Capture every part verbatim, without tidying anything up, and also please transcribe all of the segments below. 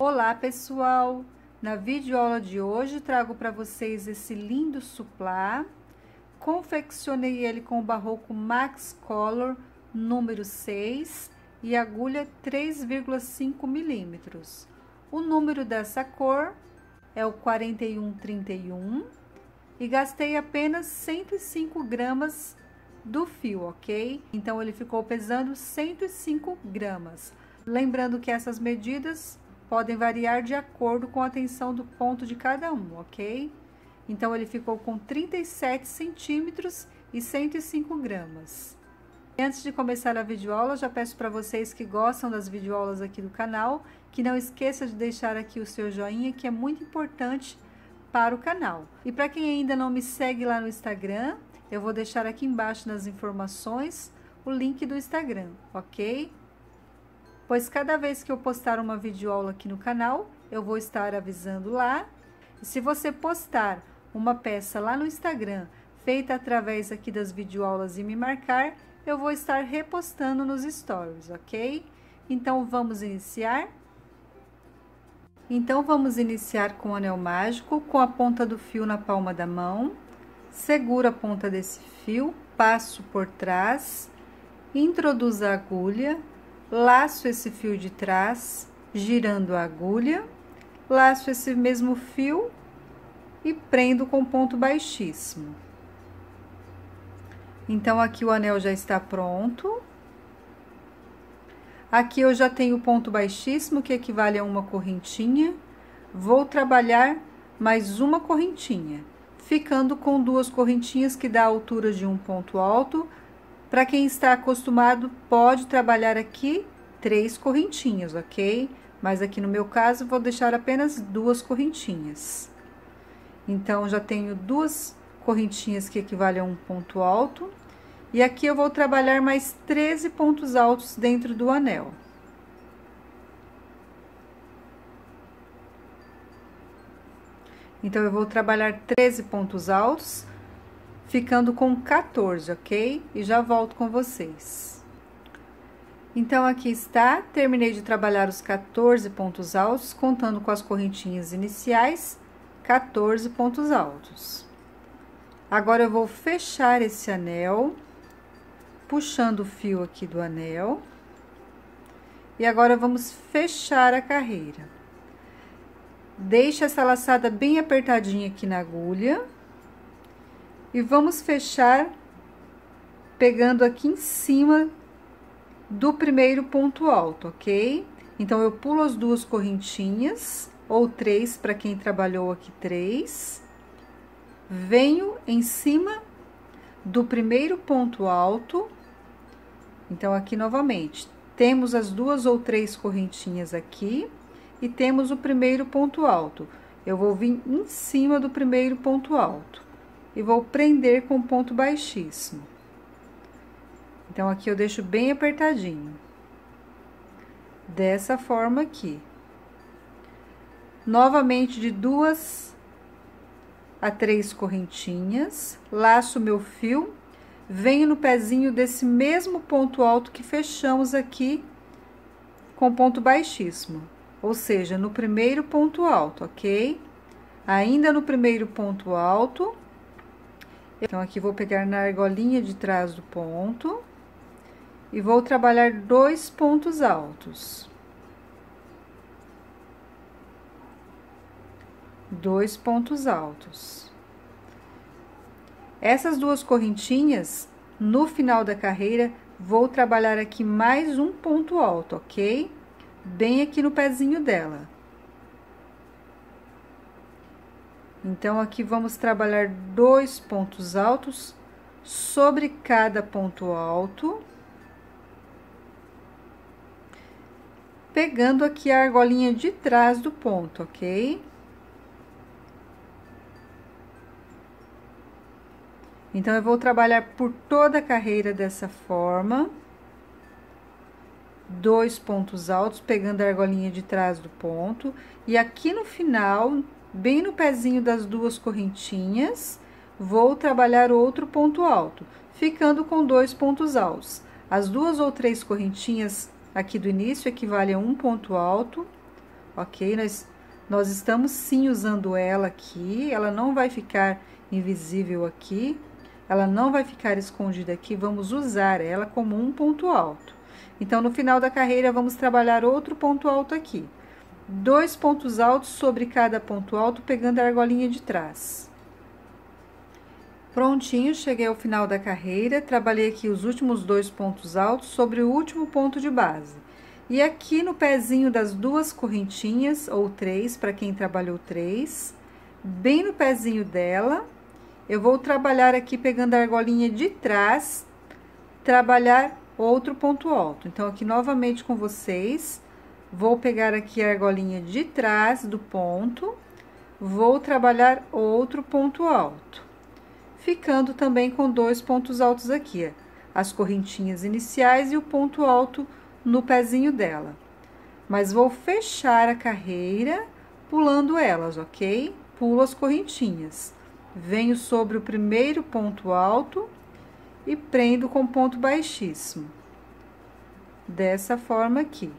Olá pessoal, na videoaula de hoje trago para vocês esse lindo suplá. Confeccionei ele com o barroco Max Color número seis e agulha três vírgula cinco milímetros. O número dessa cor é o quarenta e um trinta e um e gastei apenas cento e cinco gramas do fio, ok? Então ele ficou pesando cento e cinco gramas. Lembrando que essas medidas podem variar de acordo com a tensão do ponto de cada um, ok? Então, ele ficou com trinta e sete centímetros e cento e cinco gramas. E antes de começar a videoaula, já peço para vocês que gostam das videoaulas aqui do canal, que não esqueça de deixar aqui o seu joinha, que é muito importante para o canal. E para quem ainda não me segue lá no Instagram, eu vou deixar aqui embaixo nas informações o link do Instagram, ok? Pois cada vez que eu postar uma videoaula aqui no canal, eu vou estar avisando lá. E se você postar uma peça lá no Instagram, feita através aqui das videoaulas e me marcar, eu vou estar repostando nos stories, ok? Então, vamos iniciar? Então, vamos iniciar com o anel mágico, com a ponta do fio na palma da mão. Seguro a ponta desse fio, passo por trás, introduzo a agulha, laço esse fio de trás, girando a agulha, laço esse mesmo fio e prendo com ponto baixíssimo. Então, aqui o anel já está pronto. Aqui eu já tenho ponto baixíssimo, que equivale a uma correntinha. Vou trabalhar mais uma correntinha, ficando com duas correntinhas, que dá a altura de um ponto alto. Para quem está acostumado, pode trabalhar aqui três correntinhas, ok? Mas aqui no meu caso, vou deixar apenas duas correntinhas. Então, já tenho duas correntinhas que equivalem a um ponto alto. E aqui eu vou trabalhar mais treze pontos altos dentro do anel. Então, eu vou trabalhar treze pontos altos, ficando com quatorze, ok? E já volto com vocês. Então, aqui está, terminei de trabalhar os quatorze pontos altos, contando com as correntinhas iniciais, quatorze pontos altos. Agora, eu vou fechar esse anel, puxando o fio aqui do anel. E agora, vamos fechar a carreira. Deixe essa laçada bem apertadinha aqui na agulha. E vamos fechar pegando aqui em cima do primeiro ponto alto, ok? Então, eu pulo as duas correntinhas, ou três, para quem trabalhou aqui três. Venho em cima do primeiro ponto alto. Então, aqui novamente, temos as duas ou três correntinhas aqui e temos o primeiro ponto alto. Eu vou vir em cima do primeiro ponto alto. E vou prender com ponto baixíssimo. Então, aqui eu deixo bem apertadinho. Dessa forma aqui. Novamente, de duas a três correntinhas, laço meu fio, venho no pezinho desse mesmo ponto alto que fechamos aqui com ponto baixíssimo. Ou seja, no primeiro ponto alto, ok? Ainda no primeiro ponto alto. Então, aqui vou pegar na argolinha de trás do ponto e vou trabalhar dois pontos altos. Dois pontos altos. Essas duas correntinhas, no final da carreira, vou trabalhar aqui mais um ponto alto, ok? Bem aqui no pezinho dela. Então, aqui vamos trabalhar dois pontos altos sobre cada ponto alto. Pegando aqui a argolinha de trás do ponto, ok? Então, eu vou trabalhar por toda a carreira dessa forma. Dois pontos altos, pegando a argolinha de trás do ponto. E aqui no final, bem no pezinho das duas correntinhas, vou trabalhar outro ponto alto, ficando com dois pontos altos. As duas ou três correntinhas aqui do início equivalem a um ponto alto, ok? Nós, nós estamos sim usando ela aqui, ela não vai ficar invisível aqui, ela não vai ficar escondida aqui, vamos usar ela como um ponto alto. Então, no final da carreira, vamos trabalhar outro ponto alto aqui. Dois pontos altos sobre cada ponto alto, pegando a argolinha de trás. Prontinho, cheguei ao final da carreira, trabalhei aqui os últimos dois pontos altos sobre o último ponto de base. E aqui no pezinho das duas correntinhas, ou três, para quem trabalhou três, bem no pezinho dela, eu vou trabalhar aqui pegando a argolinha de trás, trabalhar outro ponto alto. Então, aqui novamente com vocês, vou pegar aqui a argolinha de trás do ponto, vou trabalhar outro ponto alto, ficando também com dois pontos altos aqui, ó, as correntinhas iniciais e o ponto alto no pezinho dela. Mas vou fechar a carreira pulando elas, ok? Pulo as correntinhas, venho sobre o primeiro ponto alto e prendo com ponto baixíssimo, dessa forma aqui.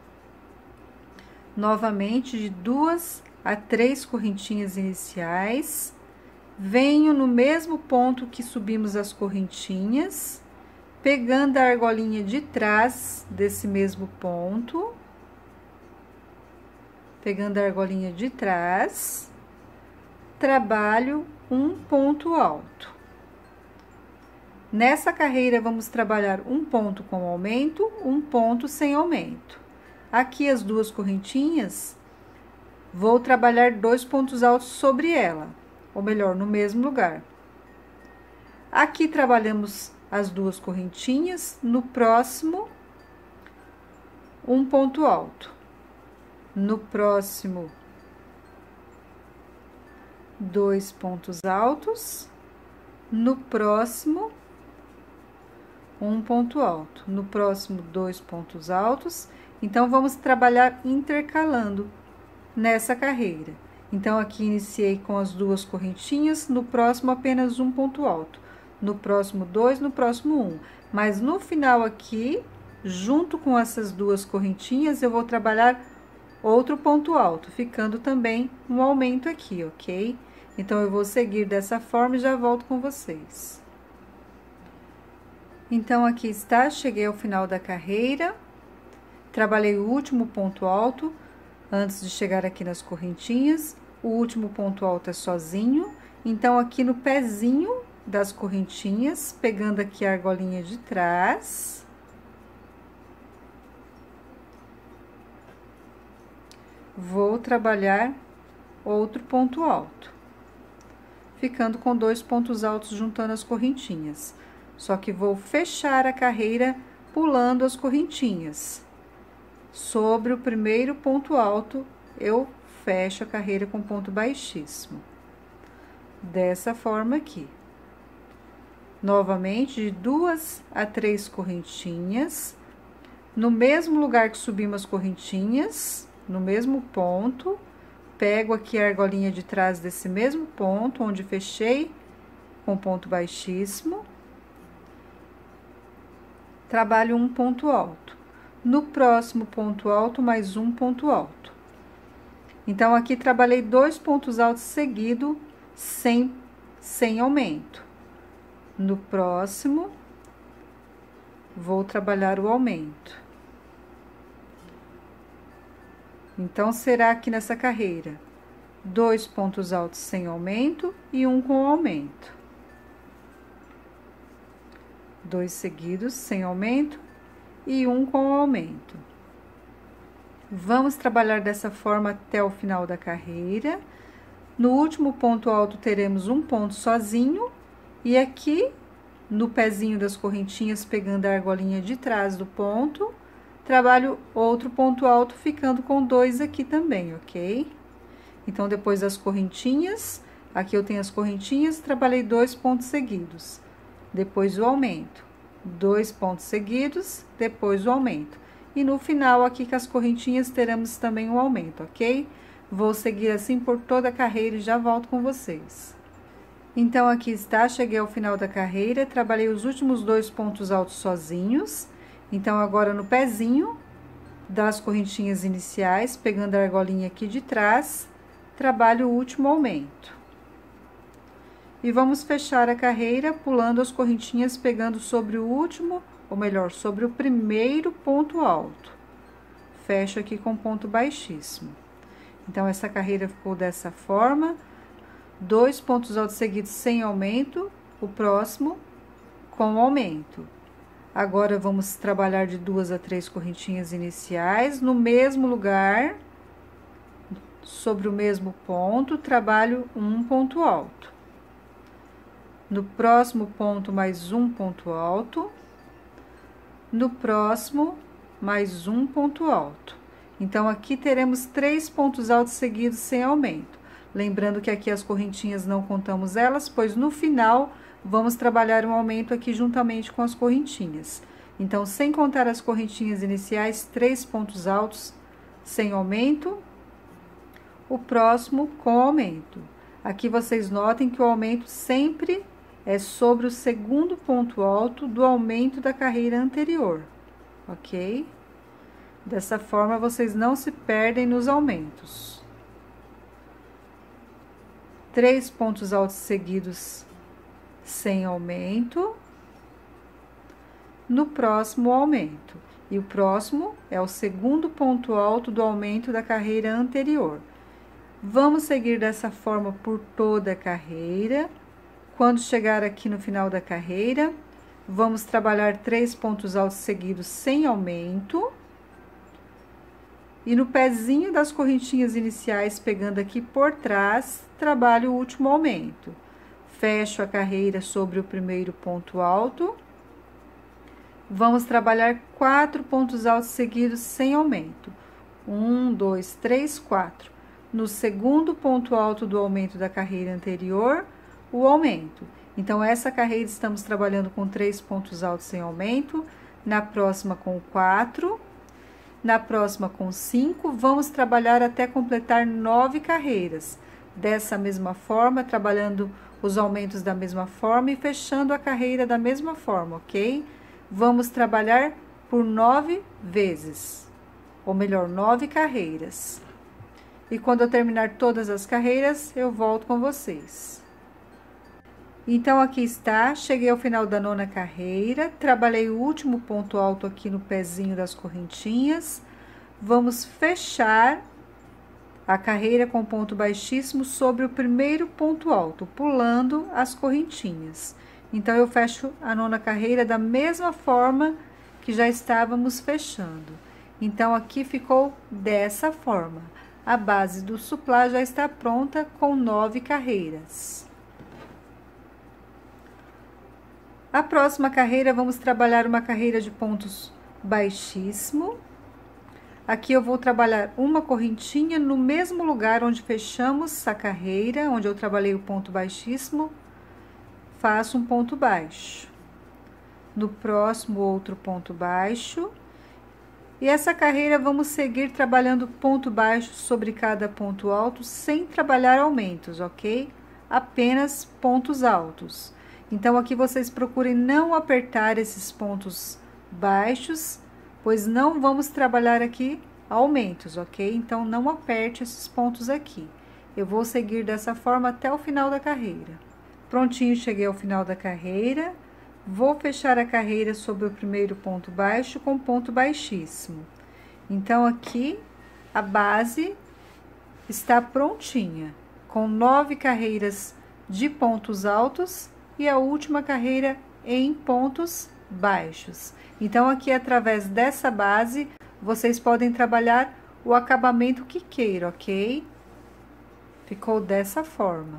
Novamente, de duas a três correntinhas iniciais, venho no mesmo ponto que subimos as correntinhas, pegando a argolinha de trás desse mesmo ponto, pegando a argolinha de trás, trabalho um ponto alto. Nessa carreira, vamos trabalhar um ponto com aumento, um ponto sem aumento. Aqui, as duas correntinhas, vou trabalhar dois pontos altos sobre ela, ou melhor, no mesmo lugar. Aqui, trabalhamos as duas correntinhas, no próximo, um ponto alto. No próximo, dois pontos altos. No próximo, um ponto alto. No próximo, dois pontos altos. Então, vamos trabalhar intercalando nessa carreira. Então, aqui iniciei com as duas correntinhas, no próximo apenas um ponto alto. No próximo, dois, no próximo, um. Mas no final aqui, junto com essas duas correntinhas, eu vou trabalhar outro ponto alto, ficando também um aumento aqui, ok? Então, eu vou seguir dessa forma e já volto com vocês. Então, aqui está, cheguei ao final da carreira. Trabalhei o último ponto alto, antes de chegar aqui nas correntinhas. O último ponto alto é sozinho. Então, aqui no pezinho das correntinhas, pegando aqui a argolinha de trás. Vou trabalhar outro ponto alto, ficando com dois pontos altos juntando as correntinhas. Só que vou fechar a carreira pulando as correntinhas. Sobre o primeiro ponto alto, eu fecho a carreira com ponto baixíssimo. Dessa forma aqui. Novamente, de duas a três correntinhas. No mesmo lugar que subimos as correntinhas, no mesmo ponto, pego aqui a argolinha de trás desse mesmo ponto, onde fechei com ponto baixíssimo. Trabalho um ponto alto. No próximo ponto alto, mais um ponto alto. Então, aqui trabalhei dois pontos altos seguidos, sem, sem aumento. No próximo, vou trabalhar o aumento. Então, será aqui nessa carreira, dois pontos altos sem aumento e um com aumento. Dois seguidos sem aumento e um com aumento. Vamos trabalhar dessa forma até o final da carreira. No último ponto alto, teremos um ponto sozinho. E aqui, no pezinho das correntinhas, pegando a argolinha de trás do ponto, trabalho outro ponto alto, ficando com dois aqui também, ok? Então, depois das correntinhas, aqui eu tenho as correntinhas, trabalhei dois pontos seguidos. Depois o aumento. Dois pontos seguidos, depois o aumento. E no final, aqui com as correntinhas, teremos também um aumento, ok? Vou seguir assim por toda a carreira e já volto com vocês. Então, aqui está, cheguei ao final da carreira, trabalhei os últimos dois pontos altos sozinhos. Então, agora no pezinho, das correntinhas iniciais, pegando a argolinha aqui de trás, trabalho o último aumento. E vamos fechar a carreira pulando as correntinhas, pegando sobre o último, ou melhor, sobre o primeiro ponto alto. Fecho aqui com ponto baixíssimo. Então, essa carreira ficou dessa forma, dois pontos altos seguidos sem aumento, o próximo com aumento. Agora, vamos trabalhar de duas a três correntinhas iniciais, no mesmo lugar, sobre o mesmo ponto, trabalho um ponto alto. No próximo ponto, mais um ponto alto. No próximo, mais um ponto alto. Então, aqui teremos três pontos altos seguidos sem aumento. Lembrando que aqui as correntinhas não contamos elas, pois no final, vamos trabalhar um aumento aqui juntamente com as correntinhas. Então, sem contar as correntinhas iniciais, três pontos altos sem aumento. O próximo com aumento. Aqui vocês notem que o aumento sempre é sobre o segundo ponto alto do aumento da carreira anterior, ok? Dessa forma, vocês não se perdem nos aumentos. Três pontos altos seguidos sem aumento. No próximo aumento. E o próximo é o segundo ponto alto do aumento da carreira anterior. Vamos seguir dessa forma por toda a carreira. Quando chegar aqui no final da carreira, vamos trabalhar três pontos altos seguidos sem aumento. E no pezinho das correntinhas iniciais, pegando aqui por trás, trabalho o último aumento. Fecho a carreira sobre o primeiro ponto alto. Vamos trabalhar quatro pontos altos seguidos sem aumento. Um, dois, três, quatro. No segundo ponto alto do aumento da carreira anterior, o aumento. Então, essa carreira estamos trabalhando com três pontos altos sem aumento, na próxima com quatro, na próxima com cinco, vamos trabalhar até completar nove carreiras. Dessa mesma forma, trabalhando os aumentos da mesma forma e fechando a carreira da mesma forma, ok? Vamos trabalhar por nove vezes, ou melhor, nove carreiras. E quando eu terminar todas as carreiras, eu volto com vocês. Então, aqui está, cheguei ao final da nona carreira, trabalhei o último ponto alto aqui no pezinho das correntinhas. Vamos fechar a carreira com ponto baixíssimo sobre o primeiro ponto alto, pulando as correntinhas. Então, eu fecho a nona carreira da mesma forma que já estávamos fechando. Então, aqui ficou dessa forma. A base do suplá já está pronta com nove carreiras. A próxima carreira, vamos trabalhar uma carreira de pontos baixíssimo. Aqui eu vou trabalhar uma correntinha no mesmo lugar onde fechamos a carreira, onde eu trabalhei o ponto baixíssimo, faço um ponto baixo. No próximo, outro ponto baixo. E essa carreira, vamos seguir trabalhando ponto baixo sobre cada ponto alto, sem trabalhar aumentos, ok? Apenas pontos altos. Então, aqui vocês procurem não apertar esses pontos baixos, pois não vamos trabalhar aqui aumentos, ok? Então, não aperte esses pontos aqui. Eu vou seguir dessa forma até o final da carreira. Prontinho, cheguei ao final da carreira. Vou fechar a carreira sobre o primeiro ponto baixo com ponto baixíssimo. Então, aqui, a base está prontinha, com nove carreiras de pontos altos e a última carreira em pontos baixos. Então, aqui, através dessa base, vocês podem trabalhar o acabamento que queiram, ok? Ficou dessa forma.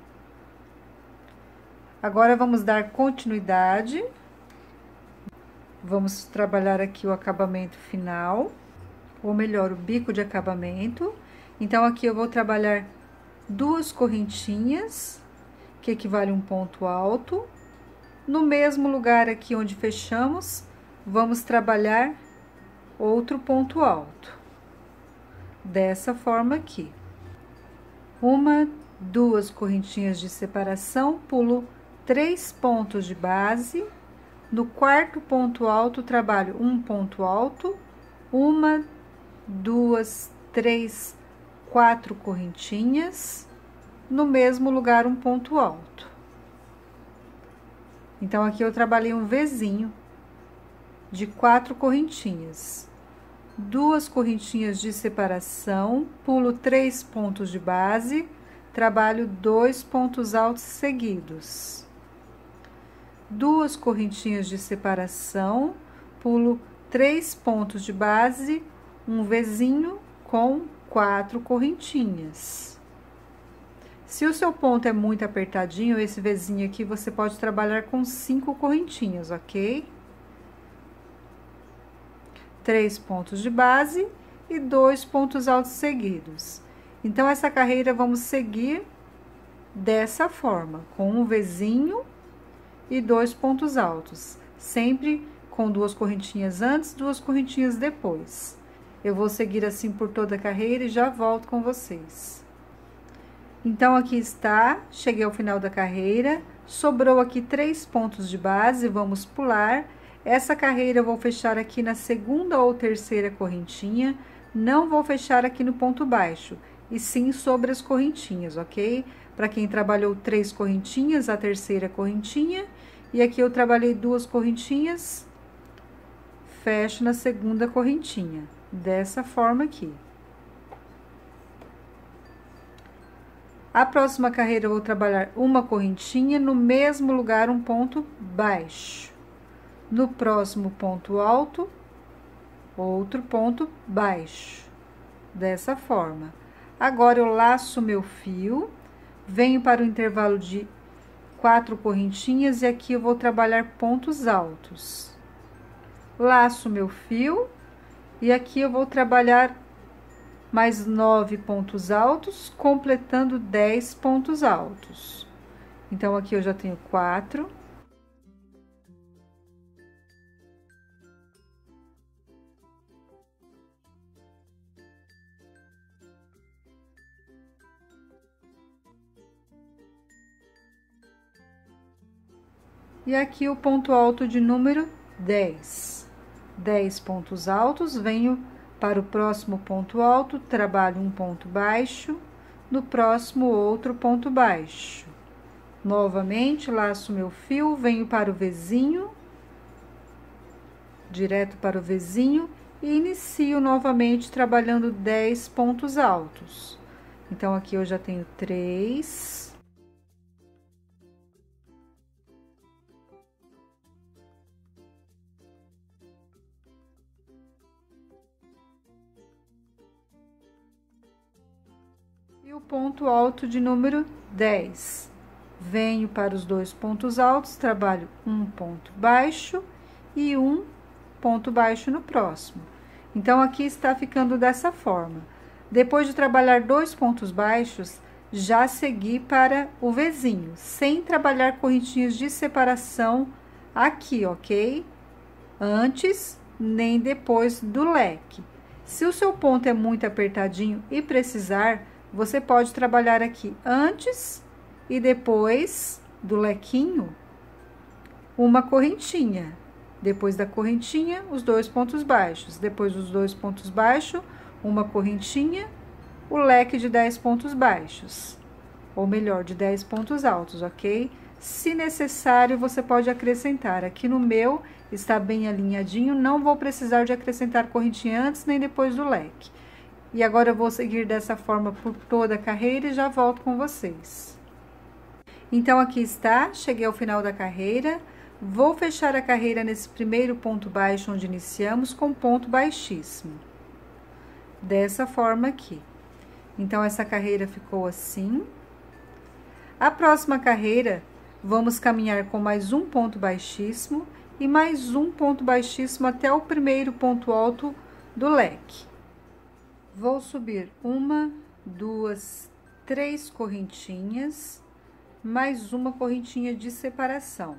Agora, vamos dar continuidade. Vamos trabalhar aqui o acabamento final, ou melhor, o bico de acabamento. Então, aqui eu vou trabalhar duas correntinhas, que equivale a um ponto alto. No mesmo lugar aqui onde fechamos, vamos trabalhar outro ponto alto. Dessa forma aqui. Uma, duas correntinhas de separação, pulo três pontos de base. No quarto ponto alto, trabalho um ponto alto, uma, duas, três, quatro correntinhas, no mesmo lugar um ponto alto. Então, aqui eu trabalhei um Vzinho de quatro correntinhas, duas correntinhas de separação, pulo três pontos de base, trabalho dois pontos altos seguidos, duas correntinhas de separação, pulo três pontos de base, um Vzinho com quatro correntinhas. Se o seu ponto é muito apertadinho, esse Vzinho aqui, você pode trabalhar com cinco correntinhas, ok? Três pontos de base e dois pontos altos seguidos. Então, essa carreira vamos seguir dessa forma, com um Vzinho e dois pontos altos, sempre com duas correntinhas antes, duas correntinhas depois. Eu vou seguir assim por toda a carreira e já volto com vocês. Então, aqui está, cheguei ao final da carreira, sobrou aqui três pontos de base, vamos pular. Essa carreira eu vou fechar aqui na segunda ou terceira correntinha, não vou fechar aqui no ponto baixo, e sim sobre as correntinhas, ok? Para quem trabalhou três correntinhas, a terceira correntinha, e aqui eu trabalhei duas correntinhas, fecho na segunda correntinha, dessa forma aqui. A próxima carreira eu vou trabalhar uma correntinha, no mesmo lugar um ponto baixo. No próximo ponto alto, outro ponto baixo, dessa forma. Agora, eu laço meu fio, venho para o intervalo de quatro correntinhas e aqui eu vou trabalhar pontos altos. Laço meu fio e aqui eu vou trabalhar mais nove pontos altos, completando dez pontos altos. Então, aqui eu já tenho quatro. E aqui o ponto alto de número dez. dez pontos altos, venho para o próximo ponto alto, trabalho um ponto baixo, no próximo outro ponto baixo. Novamente, laço meu fio, venho para o Vzinho, direto para o Vzinho, e inicio novamente trabalhando dez pontos altos. Então, aqui eu já tenho três. E o ponto alto de número dez. Venho para os dois pontos altos, trabalho um ponto baixo e um ponto baixo no próximo. Então, aqui está ficando dessa forma. Depois de trabalhar dois pontos baixos, já segui para o Vzinho, sem trabalhar correntinhas de separação aqui, ok? Antes, nem depois do leque. Se o seu ponto é muito apertadinho e precisar, você pode trabalhar aqui antes e depois do lequinho uma correntinha. Depois da correntinha, os dois pontos baixos. Depois dos dois pontos baixos, uma correntinha, o leque de dez pontos baixos. Ou melhor, de dez pontos altos, ok? Se necessário, você pode acrescentar. Aqui no meu está bem alinhadinho, não vou precisar de acrescentar correntinha antes nem depois do leque. E agora eu vou seguir dessa forma por toda a carreira e já volto com vocês. Então, aqui está, cheguei ao final da carreira. Vou fechar a carreira nesse primeiro ponto baixo onde iniciamos com ponto baixíssimo. Dessa forma aqui. Então, essa carreira ficou assim. A próxima carreira, vamos caminhar com mais um ponto baixíssimo e mais um ponto baixíssimo até o primeiro ponto alto do leque. Vou subir uma, duas, três correntinhas, mais uma correntinha de separação.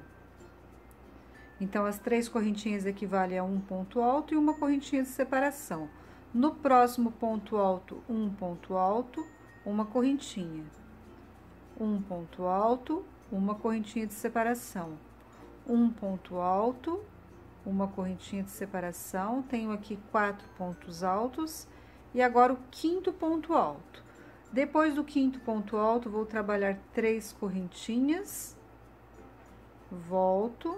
Então, as três correntinhas equivalem a um ponto alto e uma correntinha de separação. No próximo ponto alto, um ponto alto, uma correntinha. Um ponto alto, uma correntinha de separação. Um ponto alto, uma correntinha de separação, tenho aqui quatro pontos altos, e agora o quinto ponto alto. Depois do quinto ponto alto, vou trabalhar três correntinhas, volto,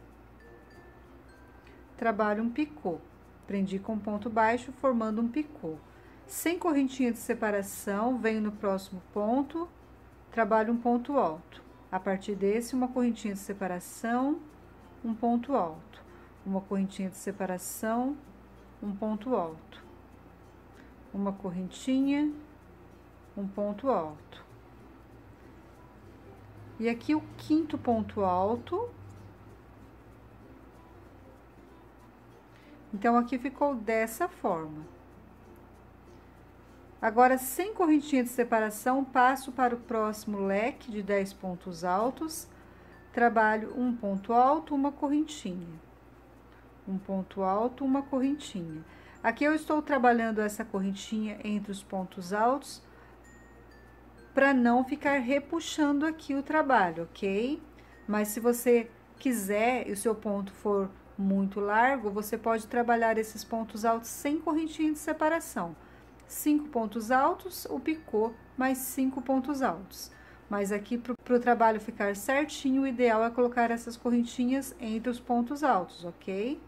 trabalho um picô, prendi com ponto baixo, formando um picô. Sem correntinha de separação, venho no próximo ponto, trabalho um ponto alto. A partir desse, uma correntinha de separação, um ponto alto. Uma correntinha de separação, um ponto alto. Uma correntinha, um ponto alto. E aqui o quinto ponto alto. Então, aqui ficou dessa forma. Agora, sem correntinha de separação, passo para o próximo leque de dez pontos altos, trabalho um ponto alto, uma correntinha. Um ponto alto, uma correntinha. Aqui eu estou trabalhando essa correntinha entre os pontos altos, para não ficar repuxando aqui o trabalho, ok? Mas se você quiser e o seu ponto for muito largo, você pode trabalhar esses pontos altos sem correntinha de separação. Cinco pontos altos, o picô, mais cinco pontos altos. Mas aqui, para o trabalho ficar certinho, o ideal é colocar essas correntinhas entre os pontos altos, ok?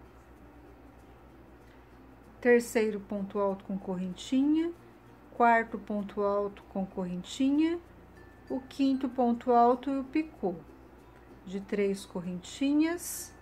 Terceiro ponto alto com correntinha. Quarto ponto alto com correntinha, o quinto ponto alto e o picô, de três correntinhas,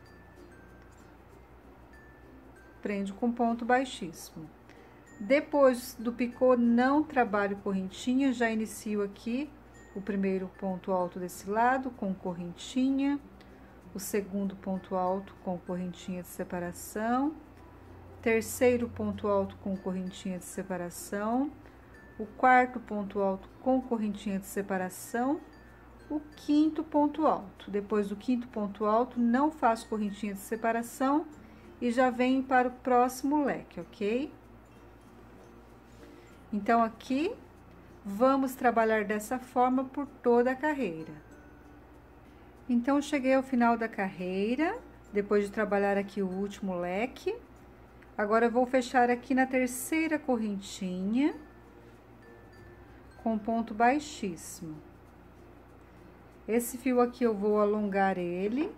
prende com ponto baixíssimo. Depois do picô, não trabalho correntinha, já inicio aqui o primeiro ponto alto desse lado com correntinha, o segundo ponto alto com correntinha de separação, terceiro ponto alto com correntinha de separação, o quarto ponto alto com correntinha de separação, o quinto ponto alto. Depois do quinto ponto alto, não faço correntinha de separação e já venho para o próximo leque, ok? Então, aqui, vamos trabalhar dessa forma por toda a carreira. Então, cheguei ao final da carreira, depois de trabalhar aqui o último leque. Agora, eu vou fechar aqui na terceira correntinha, com ponto baixíssimo. Esse fio aqui eu vou alongar ele.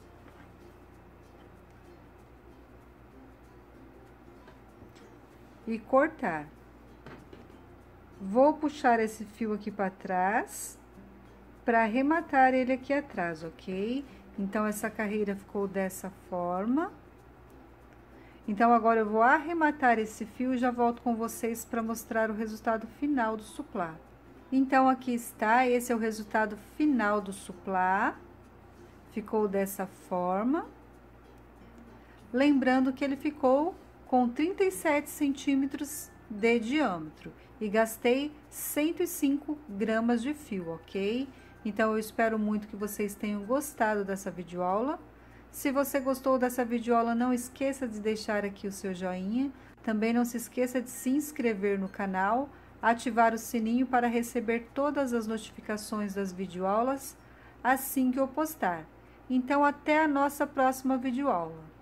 E cortar. Vou puxar esse fio aqui para trás, para arrematar ele aqui atrás, ok? Então, essa carreira ficou dessa forma. Então, agora eu vou arrematar esse fio e já volto com vocês para mostrar o resultado final do suplá. Então, aqui está, esse é o resultado final do suplá. Ficou dessa forma. Lembrando que ele ficou com trinta e sete centímetros de diâmetro e gastei cento e cinco gramas de fio, ok? Então, eu espero muito que vocês tenham gostado dessa videoaula. Se você gostou dessa videoaula, não esqueça de deixar aqui o seu joinha. Também não se esqueça de se inscrever no canal, ativar o sininho para receber todas as notificações das videoaulas assim que eu postar. Então, até a nossa próxima videoaula.